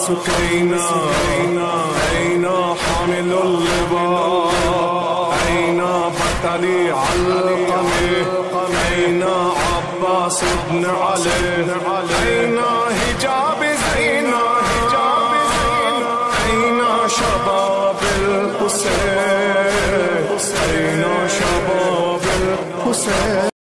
سكينة أين حامل اللواء أين بطلي علقمي أين عباس بن علي أين هجاب زينة أين شباب الحسين أين شباب الحسين